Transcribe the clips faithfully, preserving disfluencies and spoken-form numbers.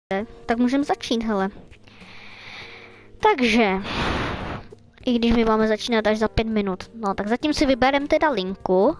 Tak můžeme začít, hele. Takže, i když my máme začínat až za pět minut, no tak zatím si vybereme teda linku.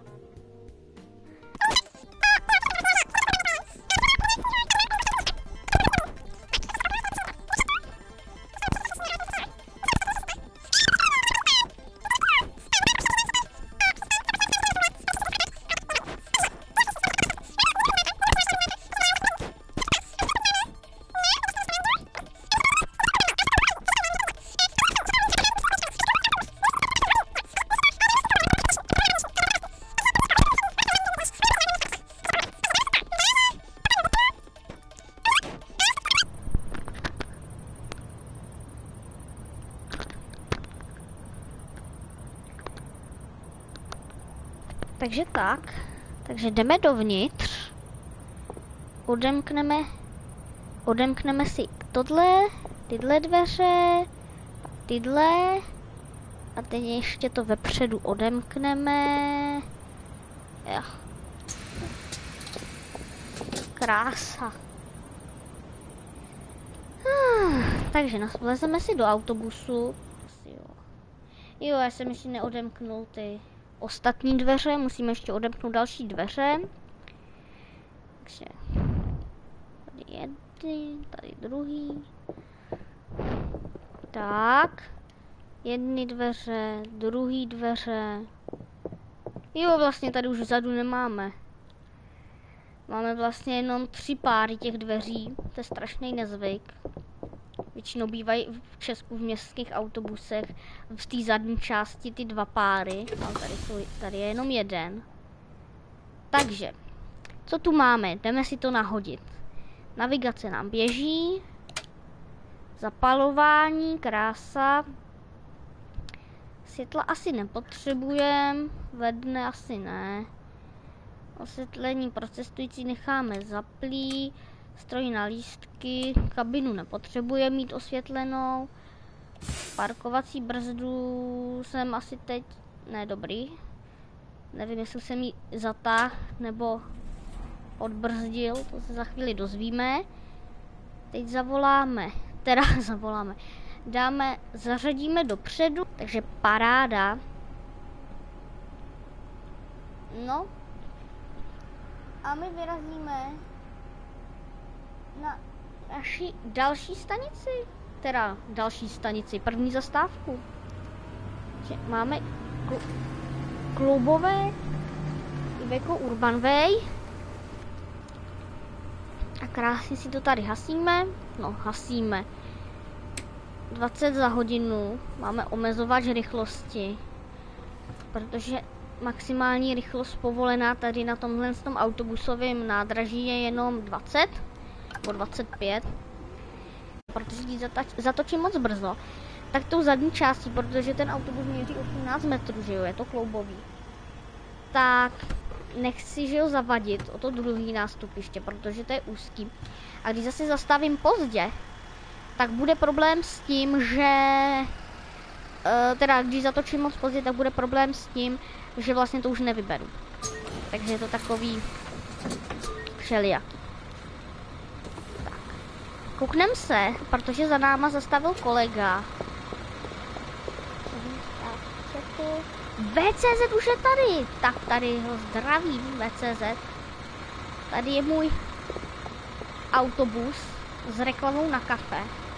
Takže tak, takže jdeme dovnitř, odemkneme, odemkneme si tohle, tyhle dveře, tyhle a teď ještě to vepředu odemkneme. Jo. Krása. Ah, takže vlezeme si do autobusu. Jo. jo, já jsem ještě neodemknul ty ostatní dveře, musíme ještě odemknout další dveře. Takže tady jedny, tady druhý. Tak. Jedny dveře, druhý dveře. Jo, vlastně tady už vzadu nemáme. Máme vlastně jenom tři páry těch dveří. To je strašný nezvyk. Většinou bývají v Česku v městských autobusech v té zadní části ty dva páry. Ale tady, jsou, tady je jenom jeden. Takže, co tu máme? Jdeme si to nahodit. Navigace nám běží. Zapalování, krása. Světla asi nepotřebujeme. Ve dne asi ne. Osvětlení pro cestující necháme zaplý. Stroj na lístky, kabinu nepotřebuje mít osvětlenou. Parkovací brzdu jsem asi teď, ne dobrý. Nevím, jestli jsem ji zatáhl nebo odbrzdil, to se za chvíli dozvíme. Teď zavoláme, teda zavoláme, dáme, zařadíme dopředu, takže paráda. No. A my vyrazíme na naší další stanici, teda další stanici, první zastávku. Že máme kl klubové Iveco Urban Way a krásně si to tady hasíme, no hasíme. dvacet za hodinu, máme omezovač rychlosti, protože maximální rychlost povolená tady na tomhle tom autobusovém nádraží je jenom dvacet. Nebo dvacet pět, protože ji zatočím moc brzo, tak tou zadní částí, protože ten autobus měří osmnáct metrů, že jo, je to kloubový, tak nechci, že jo, zavadit o to druhý nástupiště, protože to je úzký. A když zase zastavím pozdě, tak bude problém s tím, že uh, teda když zatočím moc pozdě, tak bude problém s tím, že vlastně to už nevyberu. Takže je to takový všelijaký. Kouknem se, protože za náma zastavil kolega. V C Z už je tady. Tak tady ho zdravím, V C Z. Tady je můj autobus s reklamou na kafe.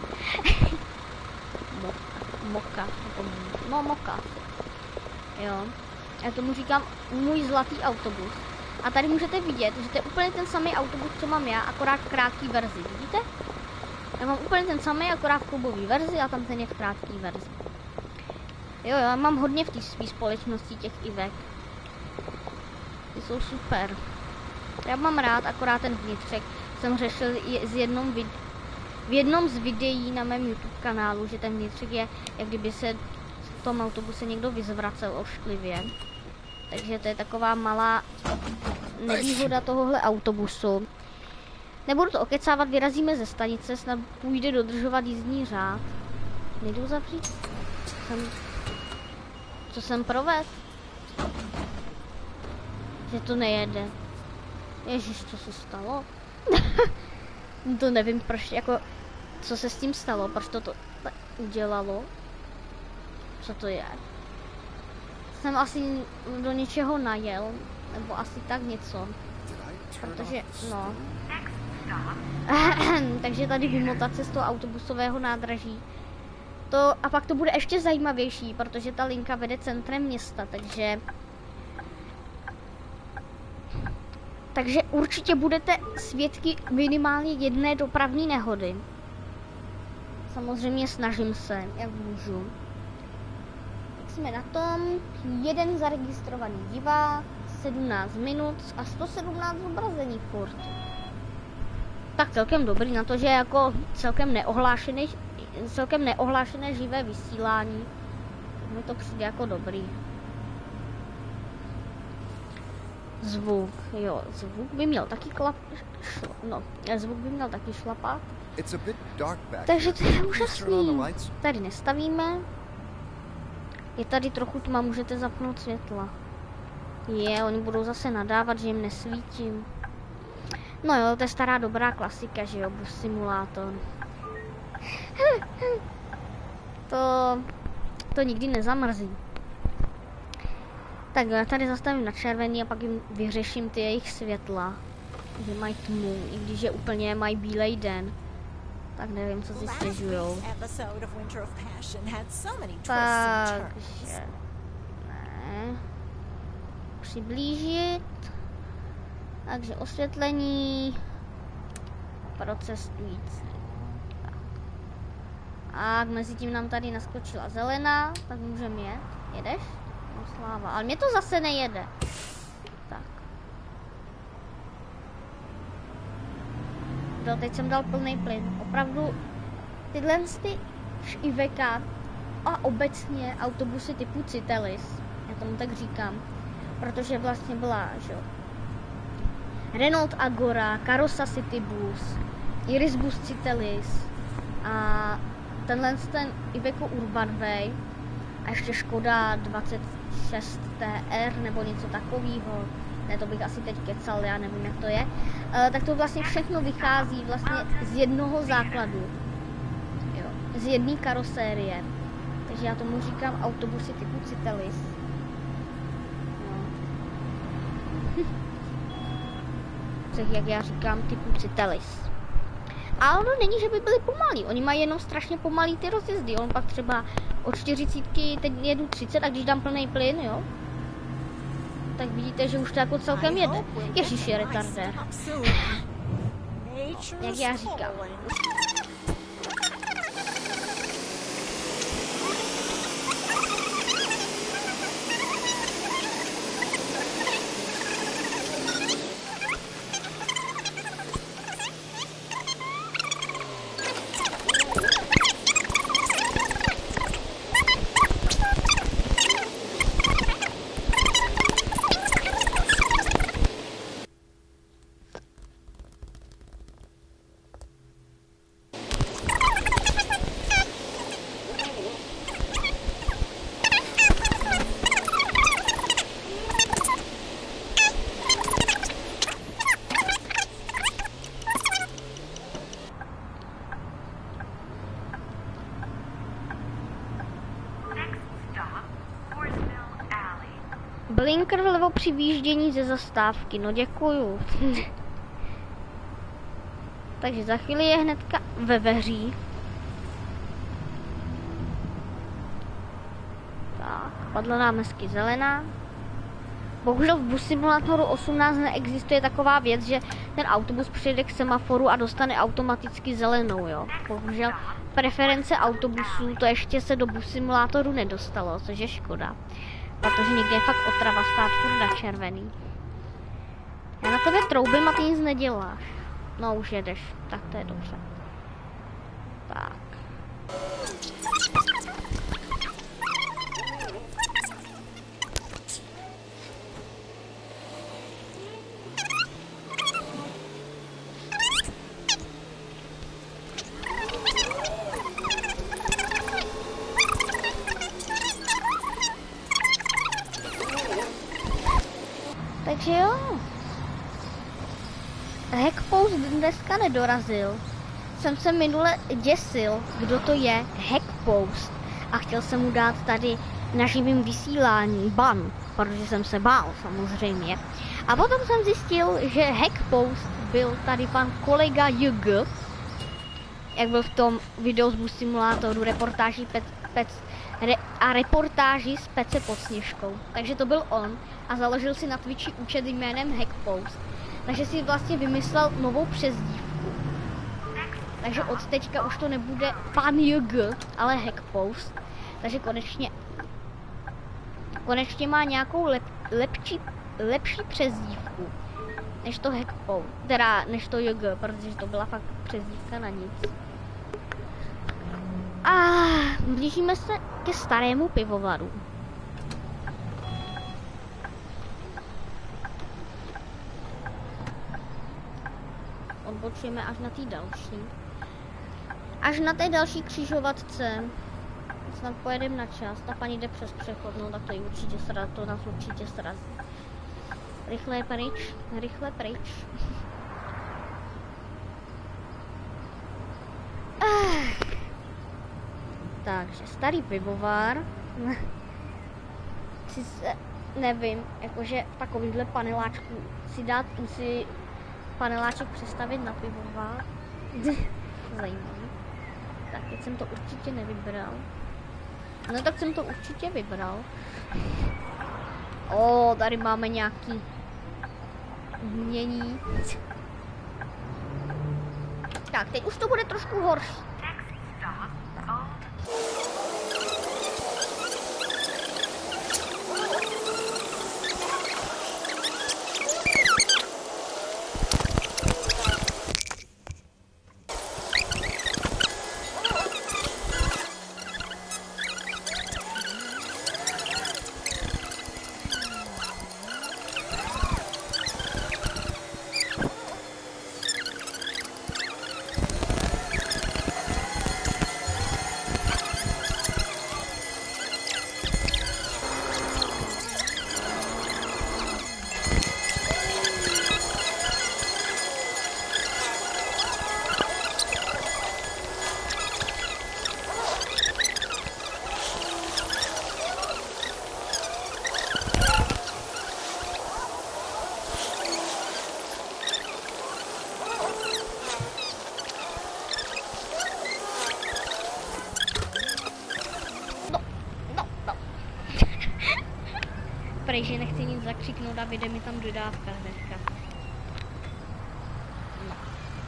Moka. No, moka. Jo. Já tomu říkám můj zlatý autobus. A tady můžete vidět, že to je úplně ten samý autobus, co mám já, akorát v krátký verzi. Vidíte? Já mám úplně ten samý, akorát v klubové verzi a tam ten je v krátké verzi. Jo, já mám hodně v té své společnosti těch Ivek. Ty jsou super. Já mám rád, akorát ten vnitřek jsem řešil z jednom vid v jednom z videí na mém YouTube kanálu, že ten vnitřek je, jak kdyby se v tom autobuse někdo vyzvracel ošklivě. Takže to je taková malá nevýhoda tohohle autobusu. Nebudu to okecávat, vyrazíme ze stanice, snad půjde dodržovat jízdní řád. Nejdu zavřít? Jsem... Co jsem provedl? Že to nejede. Ježiš, co se stalo? To nevím, proč, jako, co se s tím stalo, proč to to tak udělalo. Co to je? Jsem asi do něčeho najel, nebo asi tak něco. Protože, no. Takže tady vymotat se z toho autobusového nádraží. To, a pak to bude ještě zajímavější, protože ta linka vede centrem města, takže... Takže určitě budete svědky minimálně jedné dopravní nehody. Samozřejmě snažím se, jak můžu. Tak jsme na tom. Jeden zaregistrovaný divák, sedmnáct minut a sto sedmnáct zobrazení furt. Tak celkem dobrý na to, že jako celkem neohlášené, celkem neohlášené živé vysílání. Mi to přijde jako dobrý. Zvuk, jo, zvuk by měl taky klap, šl, no, zvuk by měl taky šlapat. Takže to je úžasný. Tady nestavíme. Je tady trochu tma, můžete zapnout světla. Je, oni budou zase nadávat, že jim nesvítím. No jo, to je stará dobrá klasika, že jo, bus simulátor. To, to nikdy nezamrzí. Tak já tady zastavím na červený a pak jim vyřeším ty jejich světla. Že mají tmu, i když je úplně mají bílej den. Tak nevím, co si stěžujou. Takže... Ne. Přiblížit. Takže osvětlení. Pro cestující. A mezi tím nám tady naskočila zelená, tak můžeme jet. Jedeš? No sláva, ale mě to zase nejede. Tak. Do, teď jsem dal plný plyn. Opravdu tyhle ty I V K a obecně autobusy typu Citelis, já tomu tak říkám, protože vlastně byla, že jo, Renault Agora, Karosa City Bus, Iris Bus Citelis a tenhle ten Iveco Urbanway a ještě Škoda dvacet šest T R nebo něco takového. Ne, to bych asi teď kecal, já nevím, jak to je. E, tak to vlastně všechno vychází vlastně z jednoho základu. Jo, z jedné karosérie. Takže já tomu říkám autobusy typu Citelis. No. Tak jak já říkám typu Citelis. A ono není, že by byly pomalý. Oni mají jenom strašně pomalý ty rozjezdy. On pak třeba od čtyřicítky teď jedu třicet a když dám plný plyn, jo, tak vidíte, že už to jako celkem jede. Ježíš, je retardér. Jak já říkám. Blinker vlevo při výjíždění ze zastávky, no děkuju. Takže za chvíli je hnedka ve veří. Tak, padla nám hezky zelená. Bohužel v bus simulátoru osmnáct neexistuje taková věc, že ten autobus přijde k semaforu a dostane automaticky zelenou, jo. Bohužel preference autobusů, to ještě se do bus simulátoru nedostalo, což je škoda. Protože někde je fakt otrava stát furt na červený. Já na tebe troubím a ty nic neděláš. No už jedeš, tak to je dobře. Tak. Takže jo. Hackpost dneska minule dorazil, jsem se minule děsil, kdo to je Hackpost. A chtěl jsem mu dát tady na živým vysílání ban, protože jsem se bál samozřejmě. A potom jsem zjistil, že Hackpost byl tady pan kolega J G, jak byl v tom videu z Bus Simulátoru, reportáži pec, pec, re, a reportáži s Pece pod Sněžkou. Takže to byl on a založil si na Twitchi účet jménem Hackpost. Takže si vlastně vymyslel novou přezdívku. Takže od teďka už to nebude pan J G, ale Hackpost. Takže konečně konečně má nějakou lep, lepší, lepší přezdívku než to Hackpost, teda než to J G, protože to byla fakt přezdívka na nic. A blížíme se ke starému pivovaru. Odbočujeme až na té další. Až na té další křižovatce snad pojedeme na čas. Ta paní jde přes přechod, no tak to, určitě sraz, to nás určitě srazí. Rychle pryč, rychle pryč. Ah. Takže starý pivovar. Sice nevím, jakože v takovýhle paneláčku si dát si paneláček přestavit na pivovar. Zajímavý. Tak, teď jsem to určitě nevybral. No tak jsem to určitě vybral. O, tady máme nějaký umění. Tak, teď už to bude trošku horší. Že nechci nic zakřiknout a vyjde mi tam dodávka hnedka. No.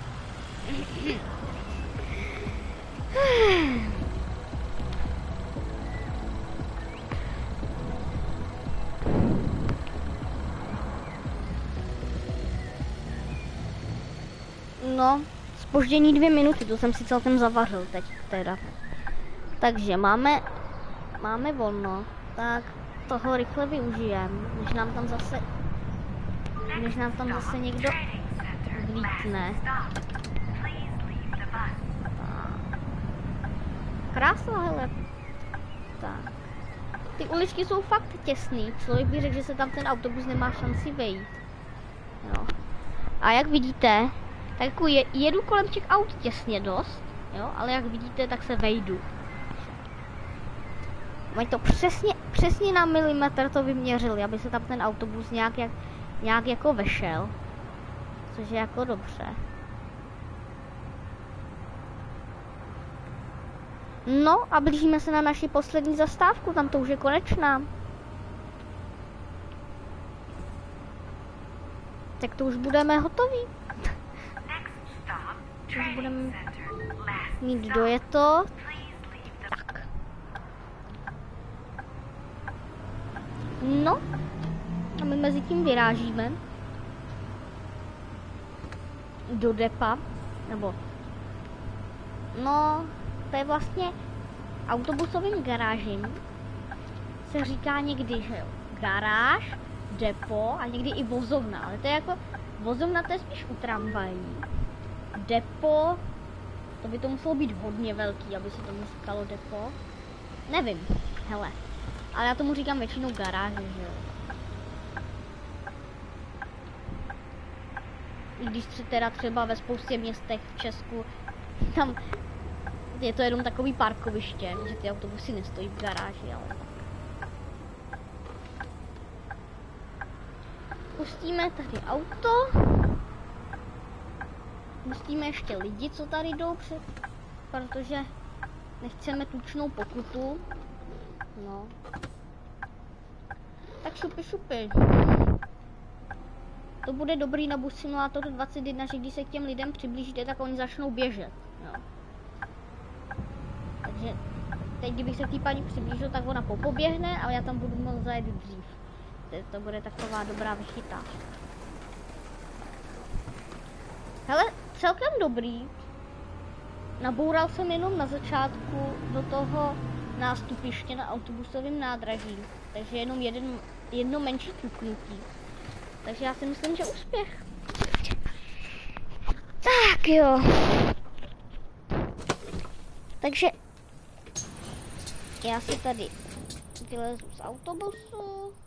No, zpoždění dvě minuty, to jsem si celkem zavařil teď teda. Takže máme, máme volno, tak toho rychle využijem, než nám tam zase, než nám tam zase někdo vlítne. Krásná, hele. Tak. Ty uličky jsou fakt těsný, člověk by řekl, že se tam ten autobus nemá šanci vejít. Jo. A jak vidíte, tak jako je, jedu kolem těch aut těsně dost, jo, ale jak vidíte, tak se vejdu. Mají to přesně, přesně na milimetr to vyměřili, aby se tam ten autobus nějak, jak, nějak jako vešel. Což je jako dobře. No a blížíme se na naši poslední zastávku, tam to už je konečná. Tak to už budeme hotoví. Už budeme mít dojeto. Tak. No, a my mezi tím vyrážíme do depa, nebo no, to je vlastně autobusovým garážím se říká někdy, že jo, garáž, depo a někdy i vozovna, ale to je jako, vozovna to je spíš u tramvají, depo, to by to muselo být hodně velký, aby se tomu říkalo depo, nevím, hele, ale já tomu říkám většinou garáže, že jo. I když se teda třeba ve spoustě městech v Česku, tam je to jenom takový parkoviště, že ty autobusy nestojí v garáži, ale... Pustíme tady auto. Pustíme ještě lidi, co tady jdou, před, protože nechceme tučnou pokutu. No. Tak šupy, šupy. To bude dobrý na Bus Simulator dvacet jedna, že když se k těm lidem přiblížíte, tak oni začnou běžet. Jo. Takže teď, kdybych se k té paní přiblížil, tak ona popoběhne, ale já tam budu moct zajet dřív. To bude taková dobrá vychytávka. Hele, celkem dobrý. Naboural jsem jenom na začátku do toho nástupiště na autobusovém nádraží. Takže jenom jeden, jedno menší ťuknutí. Takže já si myslím, že úspěch. Tak jo. Takže já si tady vylezu z autobusu.